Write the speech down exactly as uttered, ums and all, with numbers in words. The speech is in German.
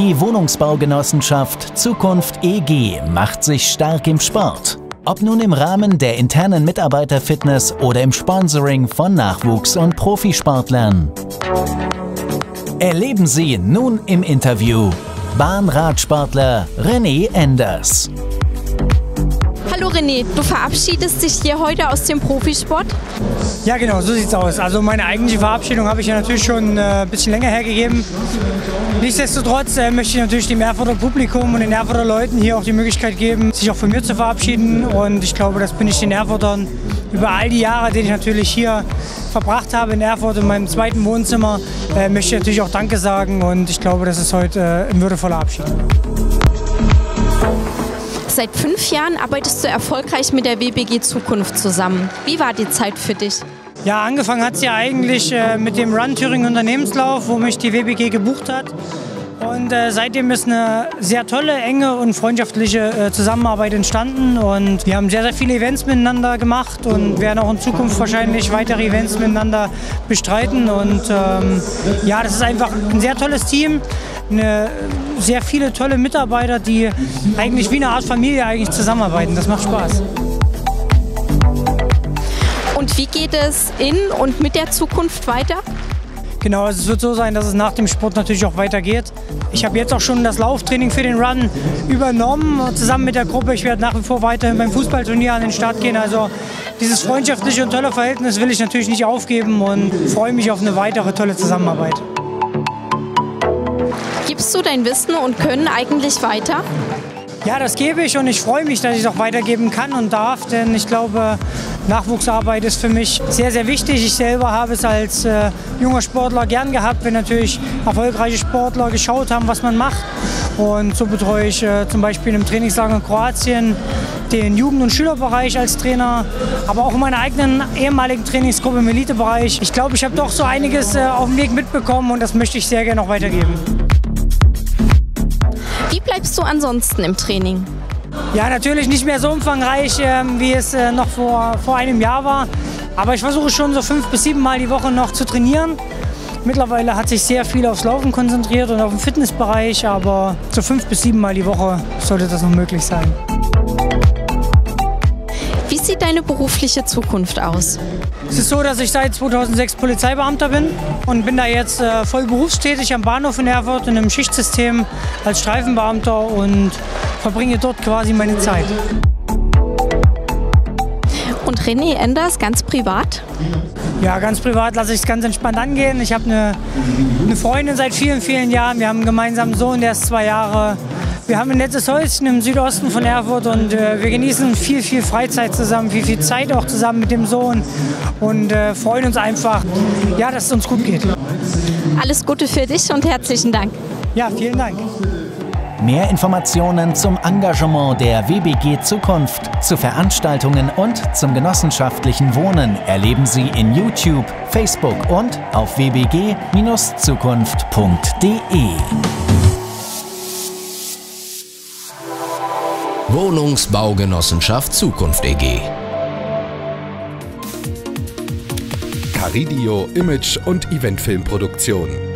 G Wohnungsbaugenossenschaft Zukunft E G macht sich stark im Sport. Ob nun im Rahmen der internen Mitarbeiterfitness oder im Sponsoring von Nachwuchs- und Profisportlern. Erleben Sie nun im Interview Bahnradsportler René Enders. Hallo René, du verabschiedest dich hier heute aus dem Profisport? Ja genau, so sieht's aus. Also meine eigentliche Verabschiedung habe ich ja natürlich schon äh, ein bisschen länger hergegeben. Nichtsdestotrotz äh, möchte ich natürlich dem Erfurter Publikum und den Erfurter Leuten hier auch die Möglichkeit geben, sich auch von mir zu verabschieden. Und ich glaube, das bin ich den Erfurtern über all die Jahre, die ich natürlich hier verbracht habe in Erfurt, in meinem zweiten Wohnzimmer, äh, möchte ich natürlich auch Danke sagen. Und ich glaube, das ist heute äh, ein würdevoller Abschied. Seit fünf Jahren arbeitest du erfolgreich mit der W B G Zukunft zusammen. Wie war die Zeit für dich? Ja, angefangen hat es ja eigentlich äh, mit dem Run Thüringen Unternehmenslauf, wo mich die W B G gebucht hat. Und äh, seitdem ist eine sehr tolle, enge und freundschaftliche äh, Zusammenarbeit entstanden. Und wir haben sehr, sehr viele Events miteinander gemacht und werden auch in Zukunft wahrscheinlich weitere Events miteinander bestreiten. Und ähm, ja, das ist einfach ein sehr tolles Team. Eine, sehr viele tolle Mitarbeiter, die eigentlich wie eine Art Familie eigentlich zusammenarbeiten. Das macht Spaß. Und wie geht es in und mit der Zukunft weiter? Genau, also es wird so sein, dass es nach dem Sport natürlich auch weitergeht. Ich habe jetzt auch schon das Lauftraining für den Run übernommen, zusammen mit der Gruppe. Ich werde nach wie vor weiterhin beim Fußballturnier an den Start gehen. Also dieses freundschaftliche und tolle Verhältnis will ich natürlich nicht aufgeben und freue mich auf eine weitere tolle Zusammenarbeit. Gibst du dein Wissen und Können eigentlich weiter? Ja, das gebe ich und ich freue mich, dass ich es auch weitergeben kann und darf, denn ich glaube, Nachwuchsarbeit ist für mich sehr, sehr wichtig. Ich selber habe es als äh, junger Sportler gern gehabt, wenn natürlich erfolgreiche Sportler geschaut haben, was man macht. Und so betreue ich äh, zum Beispiel im Trainingslager in Kroatien den Jugend- und Schülerbereich als Trainer, aber auch in meiner eigenen ehemaligen Trainingsgruppe im Elitebereich. Ich glaube, ich habe doch so einiges äh, auf dem Weg mitbekommen und das möchte ich sehr gerne auch weitergeben. Wie bleibst du ansonsten im Training? Ja, natürlich nicht mehr so umfangreich, äh, wie es äh, noch vor, vor einem Jahr war. Aber ich versuche schon so fünf bis sieben Mal die Woche noch zu trainieren. Mittlerweile hat sich sehr viel aufs Laufen konzentriert und auf den Fitnessbereich, aber so fünf bis sieben Mal die Woche sollte das noch möglich sein. Wie sieht deine berufliche Zukunft aus? Es ist so, dass ich seit zweitausendsechs Polizeibeamter bin und bin da jetzt äh, voll berufstätig am Bahnhof in Erfurt in einem Schichtsystem als Streifenbeamter und verbringe dort quasi meine Zeit. Und René Enders ganz privat? Ja, ganz privat lasse ich es ganz entspannt angehen. Ich habe eine, eine Freundin seit vielen, vielen Jahren. Wir haben einen gemeinsamen Sohn, der ist zwei Jahre. Wir haben ein nettes Häuschen im Südosten von Erfurt und äh, wir genießen viel, viel Freizeit zusammen, viel, viel Zeit auch zusammen mit dem Sohn und äh, freuen uns einfach, ja, dass es uns gut geht. Alles Gute für dich und herzlichen Dank. Ja, vielen Dank. Mehr Informationen zum Engagement der W B G Zukunft, zu Veranstaltungen und zum genossenschaftlichen Wohnen erleben Sie in YouTube, Facebook und auf w b g Bindestrich zukunft punkt de. Wohnungsbaugenossenschaft Zukunft E G. Caridio Image- und Eventfilmproduktion.